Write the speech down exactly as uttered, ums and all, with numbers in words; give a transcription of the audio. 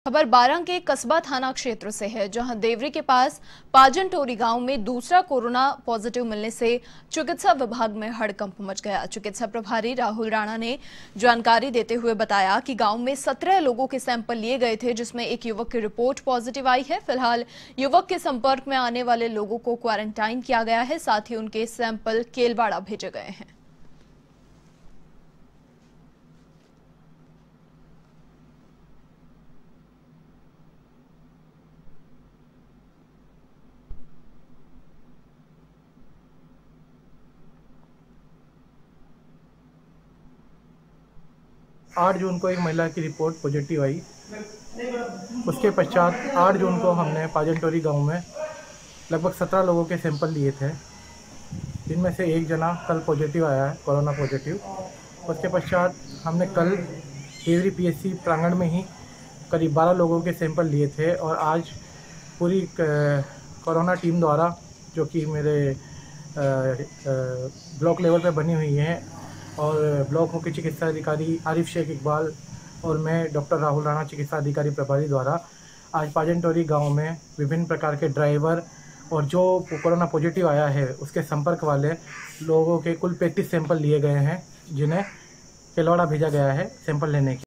खबर बारंग के कस्बा थाना क्षेत्र से है, जहां देवरी के पास पाजन टोरी गांव में दूसरा कोरोना पॉजिटिव मिलने से चिकित्सा विभाग में हड़कंप मच गया। चिकित्सा प्रभारी राहुल राणा ने जानकारी देते हुए बताया कि गांव में सत्रह लोगों के सैंपल लिए गए थे, जिसमें एक युवक की रिपोर्ट पॉजिटिव आई है। फिलहाल युवक के संपर्क में आने वाले लोगों को क्वारंटाइन किया गया है, साथ ही उनके सैंपल केलवाड़ा भेजे गए हैं। आठ जून को एक महिला की रिपोर्ट पॉजिटिव आई। उसके पश्चात आठ जून को हमने पाजन टोरी गांव में लगभग सत्रह लोगों के सैंपल लिए थे, जिनमें से एक जना कल पॉजिटिव आया है, कोरोना पॉजिटिव। उसके पश्चात हमने कल देवरी पीएचसी प्रांगण में ही करीब बारह लोगों के सैंपल लिए थे और आज पूरी कोरोना टीम द्वारा, जो कि मेरे ब्लॉक लेवल पर बनी हुई हैं, और ब्लॉक मुख्य चिकित्सा अधिकारी आरिफ शेख इकबाल और मैं डॉक्टर राहुल राणा चिकित्सा अधिकारी प्रभारी द्वारा आज पाजन टोरी गाँव में विभिन्न प्रकार के ड्राइवर और जो कोरोना पॉजिटिव आया है उसके संपर्क वाले लोगों के कुल पैंतीस सैंपल लिए गए हैं, जिन्हें केलवाड़ा भेजा गया है सैंपल लेने के।